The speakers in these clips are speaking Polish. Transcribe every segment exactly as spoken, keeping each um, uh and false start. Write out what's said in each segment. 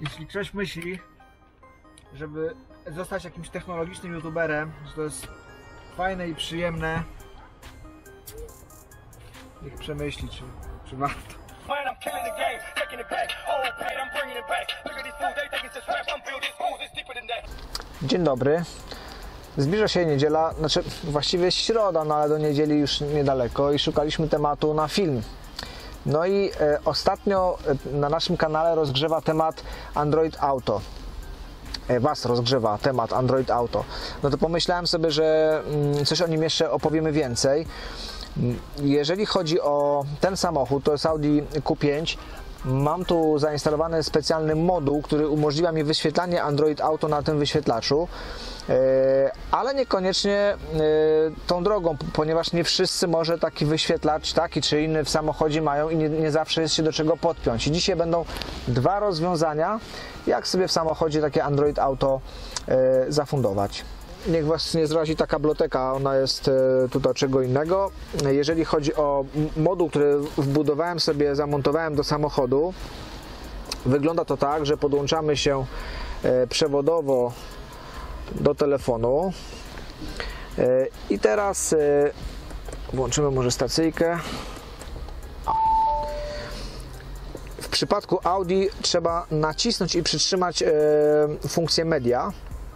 Jeśli ktoś myśli, żeby zostać jakimś technologicznym youtuberem, że to jest fajne i przyjemne, niech przemyśli, czy, czy warto. Dzień dobry. Zbliża się niedziela, znaczy właściwie środa, no ale do niedzieli już niedaleko i szukaliśmy tematu na film. No i e, ostatnio na naszym kanale rozgrzewa temat Android Auto. E, Was rozgrzewa temat Android Auto. No to pomyślałem sobie, że mm, coś o nim jeszcze opowiemy więcej. Jeżeli chodzi o ten samochód, to jest Audi Q pięć. Mam tu zainstalowany specjalny moduł, który umożliwia mi wyświetlanie Android Auto na tym wyświetlaczu, ale niekoniecznie tą drogą, ponieważ nie wszyscy może taki wyświetlacz, taki czy inny w samochodzie mają i nie, nie zawsze jest się do czego podpiąć. I dzisiaj będą dwa rozwiązania, jak sobie w samochodzie takie Android Auto zafundować. Niech Was nie zrazi ta kabloteka, ona jest tutaj czego innego. Jeżeli chodzi o moduł, który wbudowałem sobie, zamontowałem do samochodu, wygląda to tak, że podłączamy się przewodowo do telefonu i teraz włączymy może stacyjkę. W przypadku Audi trzeba nacisnąć i przytrzymać funkcję media.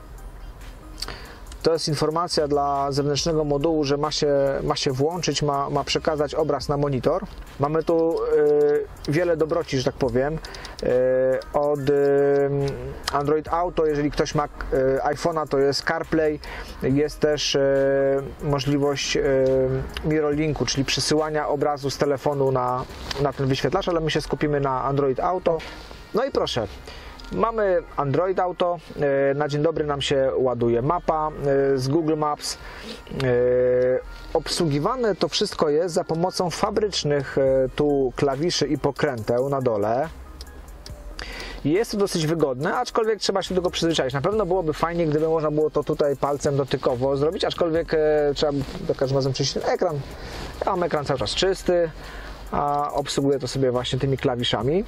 To jest informacja dla zewnętrznego modułu, że ma się, ma się włączyć, ma, ma przekazać obraz na monitor. Mamy tu y, wiele dobroci, że tak powiem. Y, od y, Android Auto, jeżeli ktoś ma y, iPhone'a, to jest CarPlay. Jest też y, możliwość y, Mirror Linku, czyli przesyłania obrazu z telefonu na, na ten wyświetlacz, ale my się skupimy na Android Auto. No i proszę. Mamy Android Auto, na dzień dobry nam się ładuje mapa z Google Maps. Obsługiwane to wszystko jest za pomocą fabrycznych tu klawiszy i pokręteł na dole. Jest to dosyć wygodne, aczkolwiek trzeba się do tego przyzwyczaić. Na pewno byłoby fajnie, gdyby można było to tutaj palcem dotykowo zrobić, aczkolwiek trzeba za każdym razem czyścić ten ekran. Ja mam ekran cały czas czysty, a obsługuję to sobie właśnie tymi klawiszami.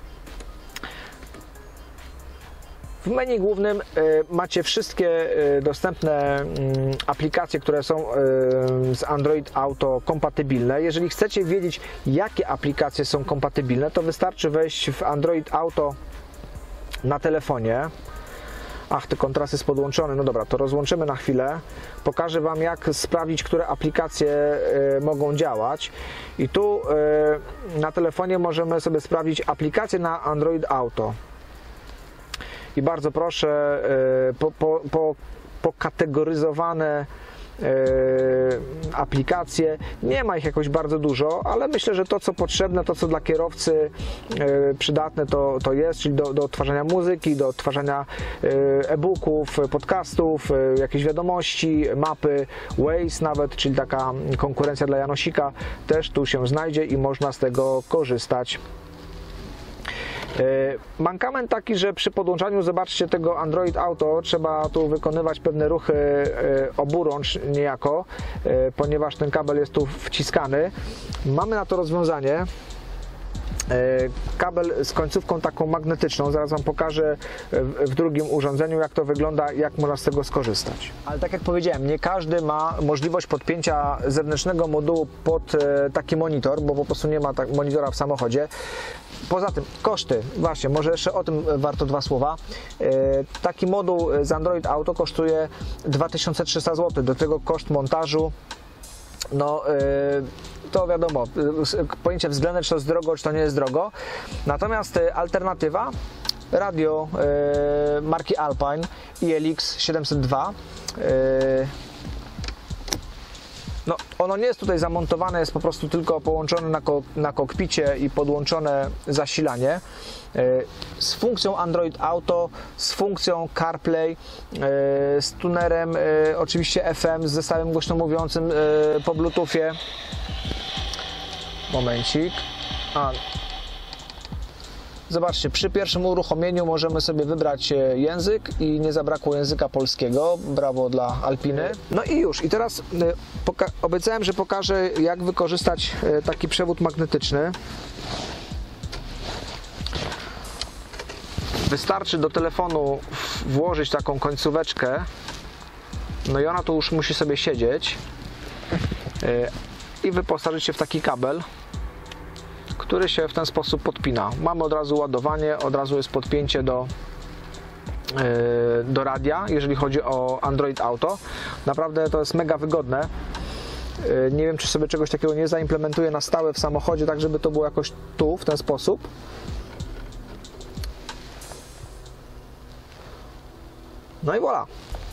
W menu głównym macie wszystkie dostępne aplikacje, które są z Android Auto kompatybilne. Jeżeli chcecie wiedzieć, jakie aplikacje są kompatybilne, to wystarczy wejść w Android Auto na telefonie. Ach, ten kontrast jest podłączony. No dobra, to rozłączymy na chwilę. Pokażę Wam, jak sprawdzić, które aplikacje mogą działać. I tu na telefonie możemy sobie sprawdzić aplikacje na Android Auto. I bardzo proszę, po, po, po, pokategoryzowane aplikacje, nie ma ich jakoś bardzo dużo, ale myślę, że to co potrzebne, to co dla kierowcy przydatne to, to jest, czyli do, do odtwarzania muzyki, do odtwarzania e-booków, podcastów, jakieś wiadomości, mapy, Waze nawet, czyli taka konkurencja dla Janosika, też tu się znajdzie i można z tego korzystać. Mankament taki, że przy podłączaniu, zobaczcie, tego Android Auto trzeba tu wykonywać pewne ruchy oburącz niejako, ponieważ ten kabel jest tu wciskany. Mamy na to rozwiązanie. Kabel z końcówką taką magnetyczną, zaraz Wam pokażę w drugim urządzeniu, jak to wygląda, jak można z tego skorzystać. Ale tak jak powiedziałem, nie każdy ma możliwość podpięcia zewnętrznego modułu pod taki monitor, bo po prostu nie ma tak monitora w samochodzie. Poza tym koszty, właśnie, może jeszcze o tym warto dwa słowa. Taki moduł z Android Auto kosztuje dwa tysiące trzysta złotych, do tego koszt montażu. No, to wiadomo, pojęcie względne, czy to jest drogo, czy to nie jest drogo. Natomiast alternatywa, radio marki Alpine I L X siedemset dwa. No, ono nie jest tutaj zamontowane, jest po prostu tylko połączone na, ko na kokpicie i podłączone zasilanie z funkcją Android Auto, z funkcją CarPlay, z tunerem oczywiście F M, z zestawem głośno mówiącym po Bluetoothie. Momencik. A. Zobaczcie, przy pierwszym uruchomieniu możemy sobie wybrać język i nie zabrakło języka polskiego. Brawo dla Alpiny. No i już. I teraz obiecałem, że pokażę, jak wykorzystać taki przewód magnetyczny. Wystarczy do telefonu włożyć taką końcóweczkę, no i ona tu już musi sobie siedzieć i wyposażyć się w taki kabel, który się w ten sposób podpina. Mamy od razu ładowanie, od razu jest podpięcie do, do radia, jeżeli chodzi o Android Auto. Naprawdę to jest mega wygodne. Nie wiem, czy sobie czegoś takiego nie zaimplementuję na stałe w samochodzie, tak żeby to było jakoś tu, w ten sposób. No i voilà.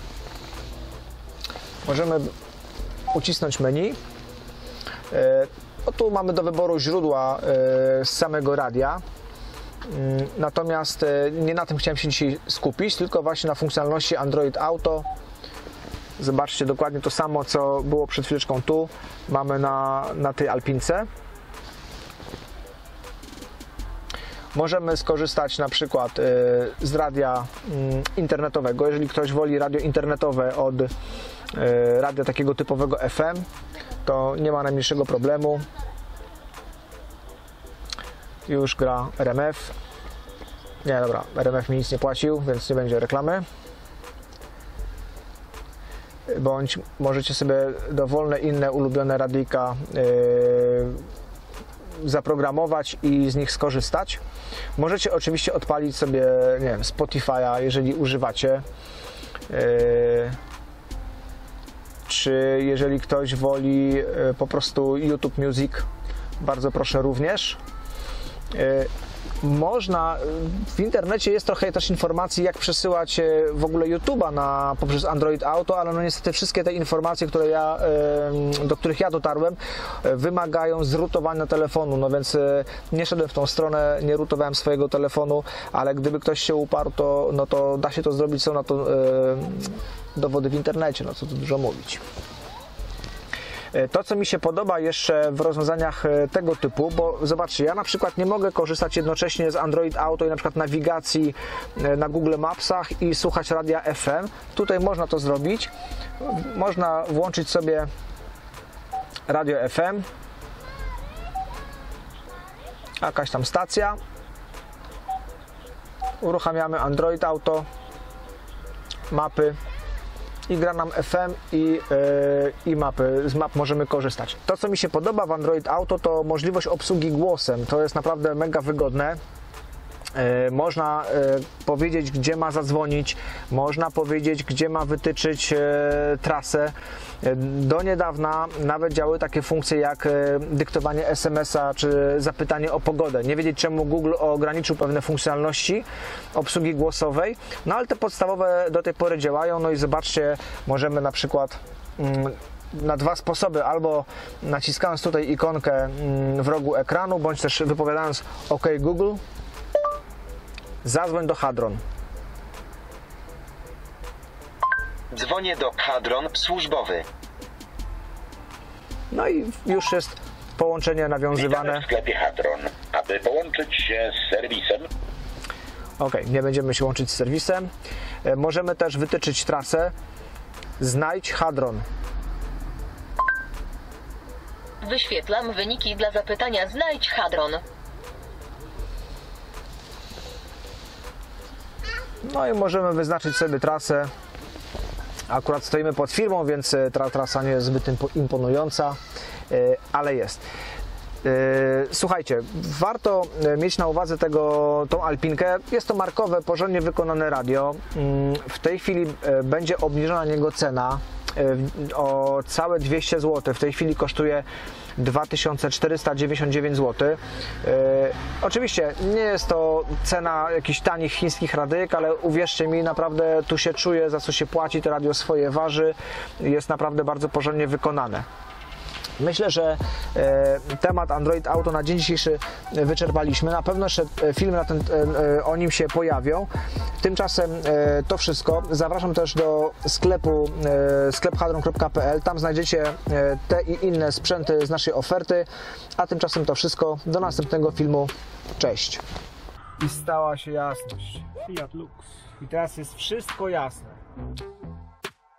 Możemy ucisnąć menu. No tu mamy do wyboru źródła z samego radia. Natomiast nie na tym chciałem się dzisiaj skupić, tylko właśnie na funkcjonalności Android Auto. Zobaczcie dokładnie to samo, co było przed chwileczką tu. Mamy na, na tej Alpince. Możemy skorzystać na przykład z radia internetowego. Jeżeli ktoś woli radio internetowe od radia takiego typowego F M, to nie ma najmniejszego problemu. Już gra R M F. Nie, dobra, R M F mi nic nie płacił, więc nie będzie reklamy. Bądź możecie sobie dowolne inne ulubione radyjka yy, zaprogramować i z nich skorzystać. Możecie oczywiście odpalić sobie, nie wiem, Spotify'a, jeżeli używacie. Yy, czy jeżeli ktoś woli yy, po prostu YouTube Music, bardzo proszę również. Yy, Można, w internecie jest trochę też informacji, jak przesyłać w ogóle YouTube'a na, poprzez Android Auto, ale no niestety wszystkie te informacje, które ja, do których ja dotarłem, wymagają zrutowania telefonu, no więc nie szedłem w tą stronę, nie rutowałem swojego telefonu, ale gdyby ktoś się uparł, to, no to da się to zrobić, są na to dowody w internecie, no co tu dużo mówić. To, co mi się podoba jeszcze w rozwiązaniach tego typu, bo zobaczcie, ja na przykład nie mogę korzystać jednocześnie z Android Auto i na przykład nawigacji na Google Mapsach i słuchać radia F M. Tutaj można to zrobić. Można włączyć sobie radio F M, jakaś tam stacja. Uruchamiamy Android Auto, mapy. I gra nam F M i, yy, i mapy, z map możemy korzystać. To, co mi się podoba w Android Auto, to możliwość obsługi głosem. To jest naprawdę mega wygodne. Yy, można yy, powiedzieć, gdzie ma zadzwonić, można powiedzieć, gdzie ma wytyczyć yy, trasę. Yy, do niedawna nawet działy takie funkcje jak yy, dyktowanie S M S a czy zapytanie o pogodę. Nie wiedzieć, czemu Google ograniczył pewne funkcjonalności obsługi głosowej, no ale te podstawowe do tej pory działają. No i zobaczcie, możemy na przykład yy, na dwa sposoby, albo naciskając tutaj ikonkę yy, w rogu ekranu, bądź też wypowiadając OK Google, zadzwoń do Hadron. Dzwonię do Hadron służbowy. No i już jest połączenie nawiązywane. Witamy w sklepie Hadron. Aby połączyć się z serwisem. Ok, nie będziemy się łączyć z serwisem. Możemy też wytyczyć trasę. Znajdź Hadron. Wyświetlam wyniki dla zapytania Znajdź Hadron. No i możemy wyznaczyć sobie trasę. Akurat stoimy pod firmą, więc ta trasa nie jest zbyt imponująca, ale jest. Słuchajcie, warto mieć na uwadze tego, tą Alpinkę. Jest to markowe, porządnie wykonane radio. W tej chwili będzie obniżona na niego cena o całe dwieście złotych. W tej chwili kosztuje dwa tysiące czterysta dziewięćdziesiąt dziewięć złotych. Yy, oczywiście nie jest to cena jakichś tanich chińskich radyjek, ale uwierzcie mi, naprawdę tu się czuje, za co się płaci, to radio swoje waży, jest naprawdę bardzo porządnie wykonane. Myślę, że e, temat Android Auto na dzień dzisiejszy wyczerpaliśmy. Na pewno jeszcze filmy na ten, e, o nim się pojawią. Tymczasem e, to wszystko. Zapraszam też do sklepu e, sklep hadron kropka p l. Tam znajdziecie e, te i inne sprzęty z naszej oferty. A tymczasem to wszystko. Do następnego filmu. Cześć. I stała się jasność. Fiat Lux. I teraz jest wszystko jasne.